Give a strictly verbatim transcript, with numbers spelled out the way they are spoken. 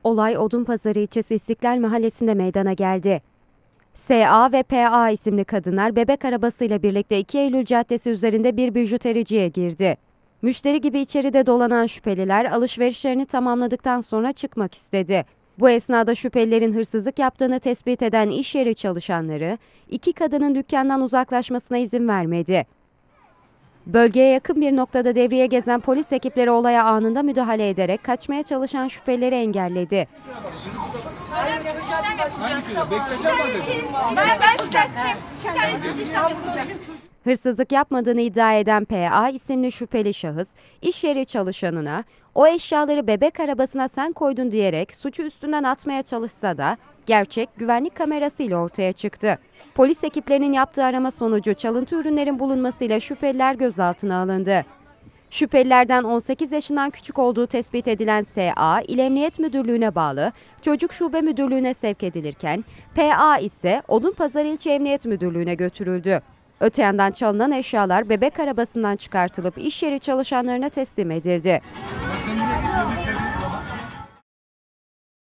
Olay Odunpazarı ilçesi İstiklal Mahallesi'nde meydana geldi. S A ve P A isimli kadınlar bebek arabasıyla birlikte iki Eylül Caddesi üzerinde bir bijutericiye girdi. Müşteri gibi içeride dolanan şüpheliler alışverişlerini tamamladıktan sonra çıkmak istedi. Bu esnada şüphelilerin hırsızlık yaptığını tespit eden iş yeri çalışanları iki kadının dükkandan uzaklaşmasına izin vermedi. Bölgeye yakın bir noktada devreye gezen polis ekipleri olaya anında müdahale ederek kaçmaya çalışan şüphelileri engelledi. Ben, ben şikayetçiyim. Şikayetçiyiz, işlem yapılacak. Hırsızlık yapmadığını iddia eden P A isimli şüpheli şahıs, iş yeri çalışanına "O eşyaları bebek arabasına sen koydun" diyerek suçu üstünden atmaya çalışsa da gerçek güvenlik kamerasıyla ortaya çıktı. Polis ekiplerinin yaptığı arama sonucu çalıntı ürünlerin bulunmasıyla şüpheliler gözaltına alındı. Şüphelilerden on sekiz yaşından küçük olduğu tespit edilen S A, İl Emniyet Müdürlüğü'ne bağlı Çocuk Şube Müdürlüğü'ne sevk edilirken P A ise Odunpazarı İlçe Emniyet Müdürlüğü'ne götürüldü. Öte yandan çalınan eşyalar bebek arabasından çıkartılıp iş yeri çalışanlarına teslim edildi.